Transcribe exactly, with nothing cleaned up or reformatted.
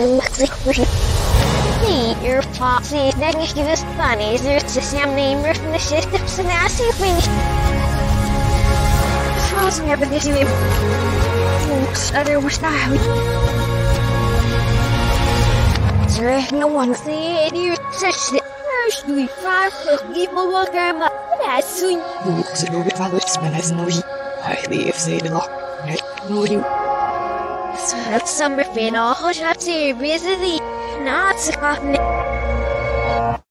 Your foxy negative bunnies, there's the same name of the systems and I see when Frozen never did you other was not there no one see you such the first we five people walk around as soon as you know father smells no I leave say the lock no you that's summer fin all hot up to busy not